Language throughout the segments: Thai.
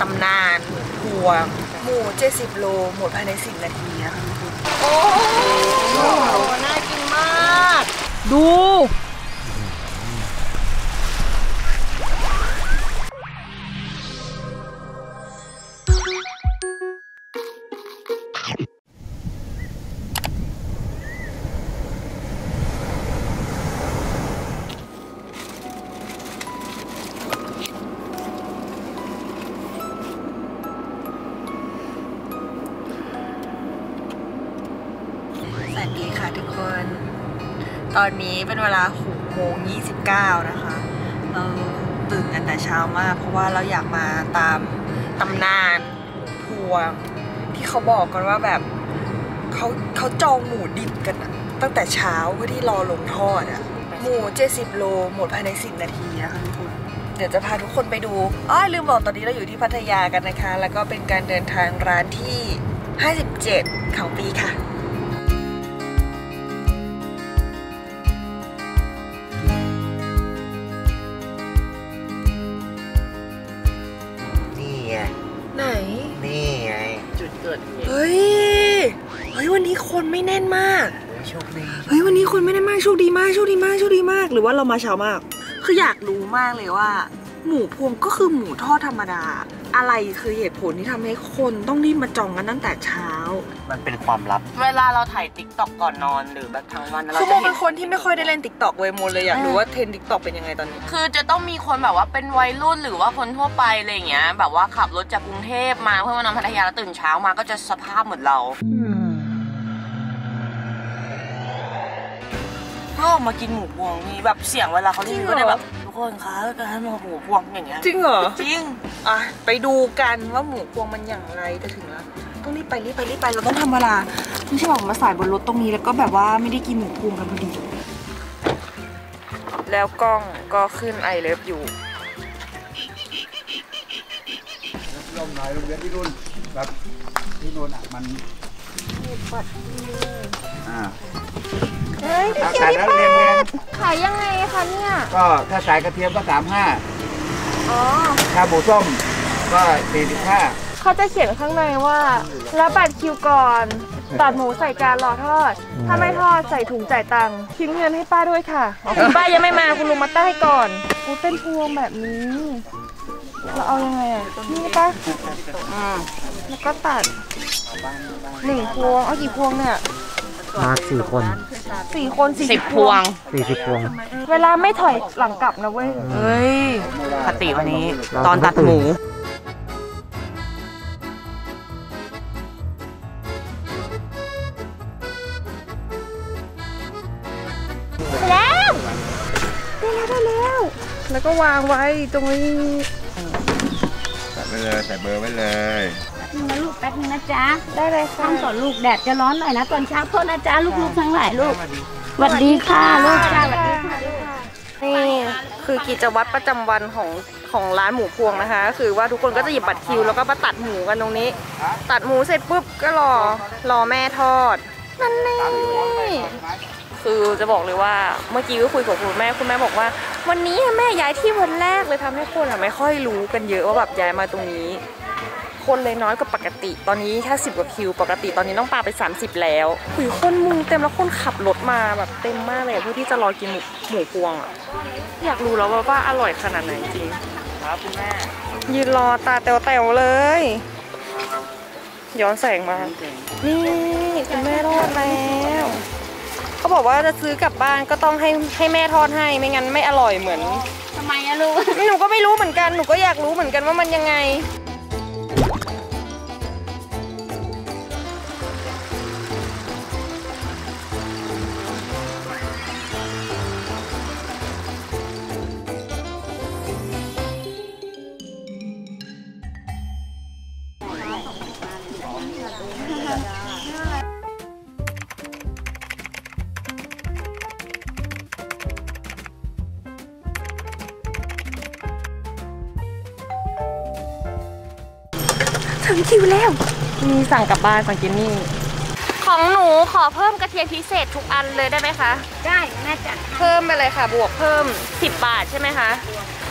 ำนานพวงหมู70 โลหมดภายใน10 นาทีนะคะโอ้โหน่ากินมากดูสวัสดีค่ะทุกคนตอนนี้เป็นเวลา6:29นะคะเราตื่นกันแต่เช้ามากเพราะว่าเราอยากมาตามตำนานพวงที่เขาบอกกันว่าแบบเขาจองหมูดิบกันตั้งแต่เช้าเพื่อที่รอลงทอดอะหมู70 โลหมดภายใน10 นาทีนะคะทุกคนเดี๋ยวจะพาทุกคนไปดูลืมบอกตอนนี้เราอยู่ที่พัทยากันนะคะแล้วก็เป็นการเดินทางร้านที่57ของปีค่ะไหนนี่ไงจุดเกิดเหตุเฮ้ยวันนี้คนไม่แน่นมากโชคดีเฮ้ยวันนี้คนไม่แน่นมากโชคดีมากหรือว่าเรามาเช้ามากคืออยากรู้มากเลยว่าหมูพวงก็คือหมูทอดธรรมดาอะไรคือเหตุผลที่ทำให้คนต้องรีบมาจองกันตั้งแต่เช้ามันเป็นความลับเวลาเราถ่ายติ๊กต็อกก่อนนอนหรือแบบทั้งวันเราจะเป็นคนที่ไม่ค่อยได้เล่นติ๊กต็อกเว้ยโมเลยอยากรู้ว่าเทรนติ๊กต็อกเป็นยังไงตอนนี้คือจะต้องมีคนแบบว่าเป็นวัยรุ่นหรือว่าคนทั่วไปอะไรอย่างเงี้ยแบบว่าขับรถจากกรุงเทพมาเพื่อมานอนพัทยาแล้วตื่นเช้ามาก็จะสภาพเหมือนเราก็มากินหมูพวงมีแบบเสียงเวลาเขารีวิวก็ได้แบบทุกคนคะการมาหมูพวงอย่างเงี้ยจริงเหรอจริงไปดูกันว่าหมูพวงมันอย่างไรจะถึงแล้วต้องรีบไปเราต้องทำเวลาไม่ใช่บอกมาสายบนรถตรงนี้แล้วก็แบบว่าไม่ได้กินหมูพวงกันพอดีแล้วกล้องก็ขึ้นไอเลิฟอยู่ลมหน่อยโรงเรียนที่นู่นแบบที่นู่นมันเฮ้ยพี่เกียวขายยังไงคะเนี่ยก็ถ้าสายกระเทียมก็35ถ้าหมูส้มก็45 เขาจะเขียนข้างในว่ารับบัตรคิวก่อนตัดหมูใส่จานรอทอดถ้าไม่ทอดใส่ถุงจ่ายตังค์ทิ้งเงินให้ป้าด้วยค่ะคุณป้ายังไม่มาคุณลุงมาตั้งให้ก่อนเป็นพวงแบบนี้เราเอายังไงนี่ป้าแล้วก็ตัด1 พวงเอากี่พวงเนี่ยมา4 คน 10 พวง 40 พวงเวลาไม่ถอยหลังกลับนะเว้ยเฮ้ยปกติวันนี้ตอนตัดหมูได้แล้วแล้วก็วางไว้ตรงนี้ใส่ไปเลยใส่เบอร์ไว้เลยนะลูกแป๊บนึงนะจ๊ะได้เลยค่ะก่อนลูกแดดจะร้อนหน่อยนะตอนเช้าโทษนะจ๊ะลูกๆทั้งหลายลูกสวัสดีค่ะลูกจ้าสวัสดีค่ะนี่คือกิจวัตรประจำวันของร้านหมูพวงนะคะคือว่าทุกคนก็จะหยิบบัตรคิวแล้วก็มาตัดหมูกันตรงนี้ตัดหมูเสร็จปุ๊บก็รอแม่ทอดนั่นนี่คือจะบอกเลยว่าเมื่อกี้ก็คุยกับคุณแม่บอกว่าวันนี้แม่ย้ายที่วันแรกเลยทำให้คนไม่ค่อยรู้กันเยอะว่าแบบย้ายมาตรงนี้คนเลยน้อยกว่าปกติตอนนี้แค่10 กว่าคิวปกติตอนนี้ต้องปาไป30แล้วคนมุงเต็มแล้วคนขับรถมาแบบเต็มมากเลยเพื่อที่จะรอกินหมูพวงอยากรู้แล้วว่าอร่อยขนาดไหนจริงครับคุณแม่ยืนรอตาแต๋วเลยย้อนแสงมานี่คุณแม่ทอดแล้วเขาบอกว่าจะซื้อกลับบ้านก็ต้องให้แม่ทอดให้ไม่งั้นไม่อร่อยเหมือนทำไมอะลูกหนูก็ไม่รู้เหมือนกันหนูก็อยากรู้เหมือนกันว่ามันยังไงถึงคิวแล้วมีสั่งกลับบ้านสั่งกินนี่ของหนูขอเพิ่มกระเทียมพิเศษทุกอันเลยได้ไหมคะได้แม่จัดเพิ่มไปเลยค่ะบวกเพิ่ม10 บาทใช่ไหมคะ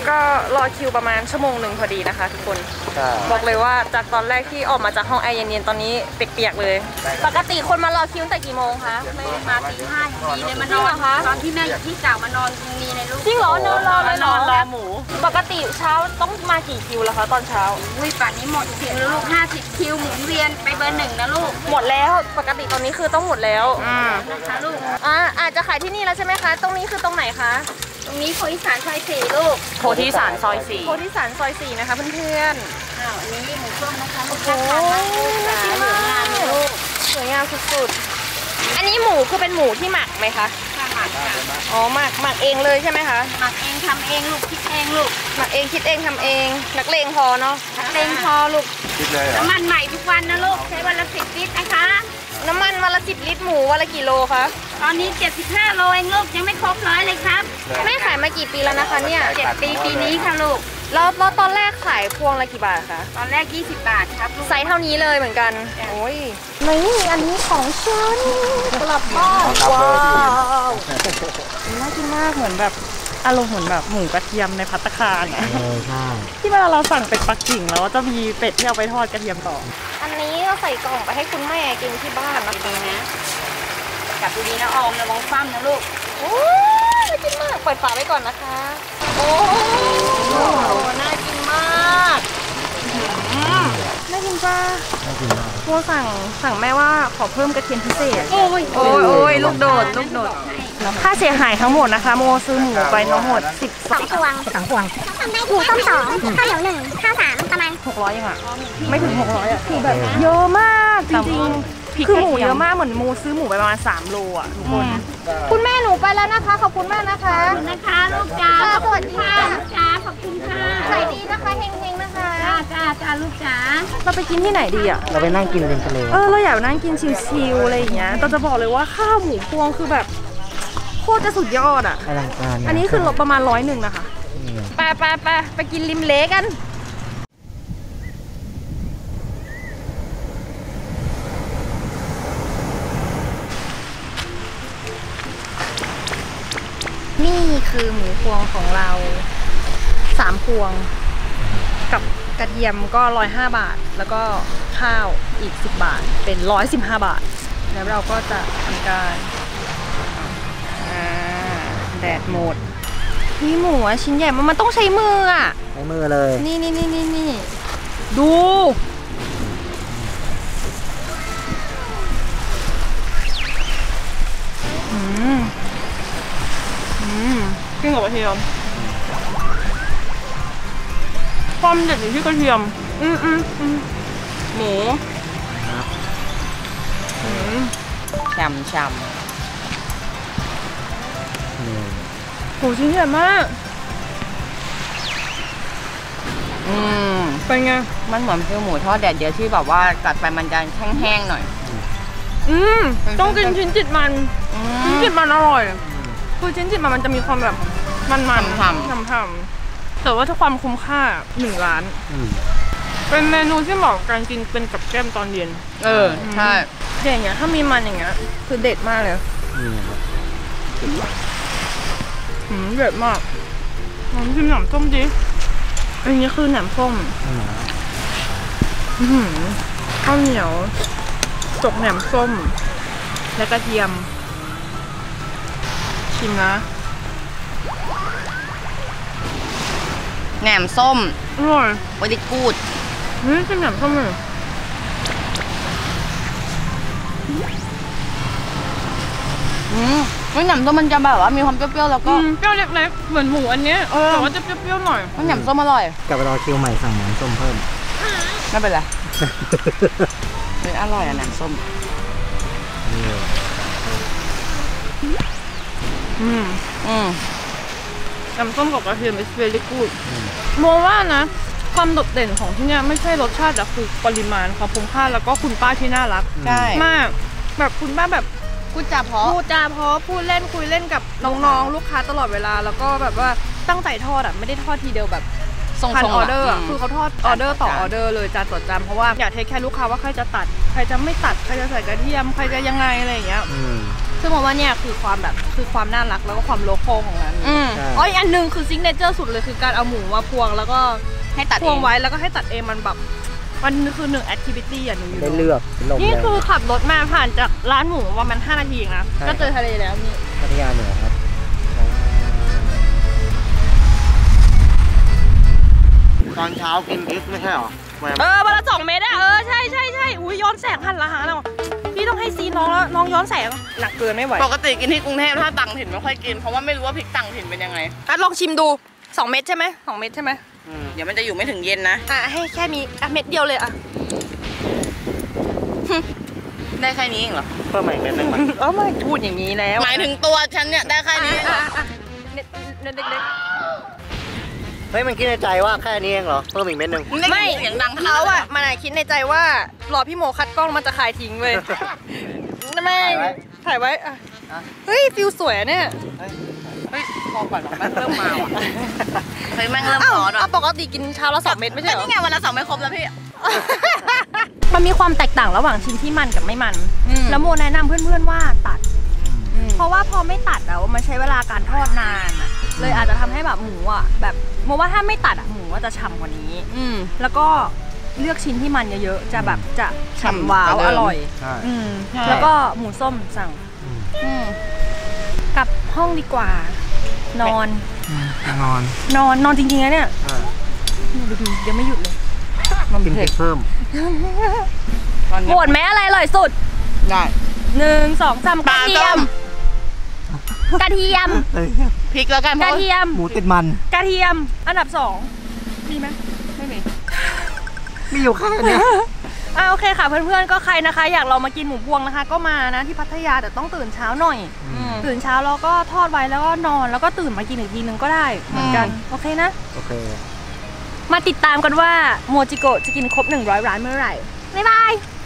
ก็รอคิวประมาณ1 ชั่วโมงพอดีนะคะทุกคนบอกเลยว่าจากตอนแรกที่ออกมาจากห้องแอร์เย็นๆตอนนี้เปียกๆเลยปกติคนมารอคิวตั้งแต่กี่โมงคะไม่มาตี 5อย่างนี้เลยมานอนตอนที่แม่อยู่ที่เก่ามานอนตรงนี้เลยลูกจริงเหรอนอนรอเลยนอนรอหมูปกติเช้าต้องมากี่คิวแล้วคะตอนเช้าอุ้ยป่านนี้หมดคิวแล้วลูก50 คิวหมุนเวียนไปเบอร์ 1นะลูกหมดแล้วปกติตอนนี้คือต้องหมดแล้วนะคะลูกอาจจะขายที่นี่แล้วใช่ไหมคะตรงนี้คือตรงไหนคะตรงนี้โพธิสารซอย4ลูกโพธิสารซอยโพธิสารซอย4นะคะเพื่อนอ้าวอันนี้หมูส้มนะคะลูกโอ้น่าทานมากเลยค่ะเหลืองามเลยลูกๆสวยงามสุดๆอันนี้หมูคือเป็นหมูที่หมักไหมคะค่ะหมักค่ะอ๋อหมักเองเลยใช่ไหมคะหมักเองทำเองลูกคิดเองลูกหมักเองคิดเองทำเองนักเลงพอเนาะนักเลงพอลูกคิดเลยเหรอน้ำมันใหม่ทุกวันนะลูกใช้วันละ10 ลิตรนะคะน้ำมันวันละ10 ลิตรหมูวันละกี่โลคะตอนนี้75 โลเองลูกยังไม่ครบ100เลยครับแม่ขายมากี่ปีแล้วนะคะเนี่ย 7 ปีปีนี้ค่ะลูกแล้วตอนแรกขายพวงละกี่บาทคะตอนแรก20 บาทครับลูกไซส์เท่านี้เลยเหมือนกันโอ้ยนี่อันนี้ของฉันกลับบ้านว้าวน่ากินมากเหมือนแบบอารมณ์เหมือนแบบหมูกระเทียมในภัตตาคารเนี่ยใช่ที่เวลาเราสั่งเป็ดปักกิ่งแล้วจะมีเป็ดที่เอาไปทอดกระเทียมต่อ อันนี้เราใส่กล่องไปให้คุณแม่กินที่บ้านนะคะนะจับดีๆนะออมระวังคว่ำนะลูกโอ้ยน่ากินมากเปิดฝาไว้ก่อนนะคะ โอ้โหน่ากินมากน่ากินป่ะน่ากินมากพวกสั่งแม่ว่าขอเพิ่มกระเทียมพิเศษโอ้ยโอ้ยลูกโดดค่าเสียหายทั้งหมดนะคะโมซื้อหมูไปทั้งหมด12 พวงหมูต้ม2ข้าวเหนียว1ข้าว3ประมาณ 600ยังอ่ะไม่ถึง600อ่ะคือแบบเยอะมากจริงๆคือหมูเยอะมากเหมือนโมซื้อหมูไปประมาณ3 โลอ่ะทุกคนคุณแม่หนูไปแล้วนะคะขอบคุณมากนะคะขอบคุณนะคะลูกจ้าสวัสดีค่ะลูกจ้าขอบคุณค่ะขายดีนะคะเฮงๆนะคะจ้าลูกจ้าเราไปกินที่ไหนดีอ่ะเราไปนั่งกินริมทะเลเราอยากนั่งกินชิลๆอะไรอย่างเงี้ยแต่จะบอกเลยว่าข้าวหมูพวงคือแบบโคตรจะสุดยอดอ่ะอลังการอันนี้คือประมาณ101นะคะนี่ไปกินริมเลกันนี่คือหมูพวงของเรา3 พวงกับกระเทียมก็105 บาทแล้วก็ข้าวอีก10 บาทเป็น115 บาทแล้วเราก็จะทำการแดดหมดนี่หมูอะชิ้นใหญ่มันต้องใช้มืออ่ะใช้มือเลยนี่ดูกินกับกระเทียมความเด็ดอยู่ที่กระเทียมหมูช่ำนี่หมูชิ้นใหญ่มาก เป็นไงมันเหมือนฟิวหมูทอดแดดเดียวที่แบบว่ากัดไปมันจะแห้งๆหน่อยต้องกินชิ้นจิตมันชิ้นจิตมันอร่อยคือชิ้นจิตมันจะมีความแบบมันๆฉ่ำแต่ว่าถ้าความคุ้มค่า1 ล้าน เป็นเมนูที่เหมาะกับการกินเป็นกับแก้มตอนเย็นใช่อย่างเงี้ยถ้ามีมันอย่างเงี้ยคือเด็ดมากเลยนี่ครับเด็ดมากลองชิมหนำส้มดิอันนี้คือหนำส้มข้าวเหนียวจกแหนมส้มและกระเทียมชิมนะแหนมส้มอร่อยวดิกูดชิมหนำส้มเลยแหนมส้มมันจะแบบว่ามีความเปรี้ยวๆแล้วก็เปรี้ยวเล็กๆเหมือนหมูอันเนี้ยแต่ว่าจะเปรี้ยวๆหน่อยแหนมส้มอร่อยกลับไปรอคิวใหม่สั่งน้ำส้มเพิ่มไม่เป็นไรอร่อยอะแหนมส้มน้ำส้มกับกระเทียม is very good มองว่านะความโดดเด่นของที่เนี่ยไม่ใช่รสชาติแต่คือปริมาณความคุ้มค่าแล้วก็คุณป้าที่น่ารักใช่มากแบบคุณป้าแบบพูดจาเพราะพูดจาเพราะพูดเล่นคุยเล่นกับน้องๆลูกค้าตลอดเวลาแล้วก็แบบว่าตั้งใจทอดอ่ะไม่ได้ทอดทีเดียวแบบพันออเดอร์อืมคือเขาทอดออเดอร์ต่อออเดอร์เลยจานต่อจานเพราะว่าอยากเทคแค่ลูกค้าว่าใครจะตัดใครจะไม่ตัดใครจะใส่กระเทียมใครจะยังไงอะไรอย่างเงี้ย ซึ่งมองว่าเนี่ยคือความแบบคือความน่ารักแล้วก็ความโลคอลของร้านนี้ใช่อ๋ออีกอันหนึ่งคือซิกเนเจอร์สุดเลยคือการเอาหมูมาพวงแล้วก็ให้ตัดพเอวงงไว้แล้วก็ให้ตัดเองมันแบบมันคือ1 activity อ่ะหนูอยู่ได้เลือกเป็นลมนี่เลยคือขับรถมาผ่านจากร้านหมูประมาณ5 นาทีเองนะใช่ก็เจอทะเลแล้วนี่พัทยาเหนือครับตอนเช้ากินพริกไม่ใช่หรอวันละ2 เม็ดอะใช่อุ้ยย้อนแสงหันละหาเราพี่ต้องให้ซีน้องแล้วน้องย้อนแสงหนักเกินไม่ไหวปกติกินที่กรุงเทพถ้าต่างถิ่นไม่ค่อยกินเพราะว่าไม่รู้ว่าพริกต่างถิ่นเป็นยังไงลองชิมดู2 เม็ดใช่ไหม2 เม็ดใช่ไหมเดี๋ยวมันจะอยู่ไม่ถึงเย็นนะให้แค่นี้เม็ดเดียวเลยอะได้แค่นี้เองเหรอเพิ่มใหม่เป็นหนึ่งไม่พูดอย่างนี้แล้วหมายถึงตัวฉันเนี่ยได้แค่นี้เองเหรอเด็กเฮ้ยมันคิดในใจว่าแค่นี้เองเหรอ เพิ่มอีกเม็ดหนึ่งๆไม่เสียงดังเขาอะมันคิดในใจว่ารอพี่โมคัดกล้องมันจะขายทิ้งเว้ยไม่ถ่ายไว้อะเฮ้ยฟิลสวยเนี่ยเฮ้ยพอก่อนแม่งเริ่มมาว่ะเฮ้ยแม่งเริ่มอ้าวร้อนว่ะปกติกินเช้าละ2 เม็ดไม่ใช่เหรอนี่ไงวันละ2ไม่ครบแล้วพี่มันมีความแตกต่างระหว่างชิ้นที่มันกับไม่มัน แล้วโมแนะนำเพื่อนๆว่าตัด เพราะว่าพอไม่ตัดแล้วมันใช้เวลาการทอดนานอะเลยอาจจะทำให้แบบหมูอ่ะแบบโมว่าถ้าไม่ตัดอ่ะหมูว่าจะฉ่ำกว่านี้ แล้วก็เลือกชิ้นที่มันเยอะๆจะแบบจะฉ่ำว้าวอร่อยใช่แล้วก็หมูส้มสั่งกลับห้องดีกว่า นอน นอนจริงๆนะเนี่ยดูยังไม่หยุดเลยกินพริกเพิ่มโหวตไหมอะไรอร่อยสุดได้ 1 2 3กระเทียม กระเทียมพริกแล้วกันเพกระราะเทียมหมูติดมันกระเทียมอันดับ2มีไหมไม่มีมีอยู่แค่นี้โอเคค่ะเพื่อนๆก็ใครนะคะ อยากลองมากินหมูพวงนะคะ ก็มานะที่พัทยาแต่ต้องตื่นเช้าหน่อย ตื่นเช้าแล้วก็ทอดไว้แล้วก็นอนแล้วก็ตื่นมากินอีกทีนึงก็ได้เหมือนกันโอเคนะโอเคมาติดตามกันว่าโมจิโกะจะกินครบ100 ร้านเมื่อไหร่บ๊ายบาย